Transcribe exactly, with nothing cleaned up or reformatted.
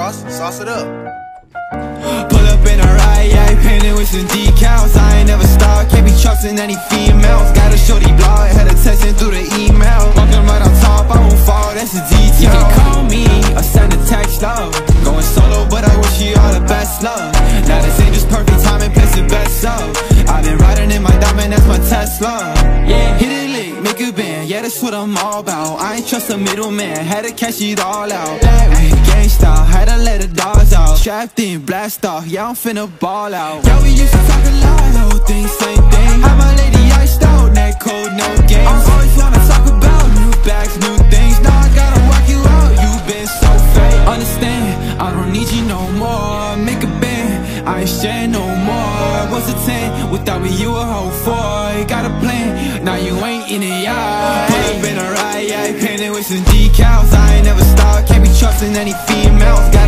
Ross, sauce it up. Pull up in a ride, yeah, painted with some decals. I ain't never stopped, can't be trusting any females. Got a shorty blog, had her texting through the email. Walking right on top, I won't fall, that's a detail. You can call me or send a text, love. Going solo, but I wish you all the best, love. Now this ain't just perfect timing, place the best up. I've been riding in my diamond, that's my Tesla. Yeah, hit it lick, make a band, yeah, that's what I'm all about. I ain't trust a middleman, had to cash it all out. Gang style, had to let the dogs out. Strapped in, blast off, yeah, I'm finna ball out. Yeah, we used to talk a lot, whole thing, same thing. Had my lady iced out, neck cold, no games. I always wanna talk about new bags, new things. Now I gotta work you out, you been so fake. Understand, I don't need you no more. Make a band, I ain't sharing no more. What's a ten, without me you a whole four. You got a plan, now you ain't in the yard. Pull up in a ride, yeah, painted with some decals. I ain't never stopped, can't be trusting any females. Got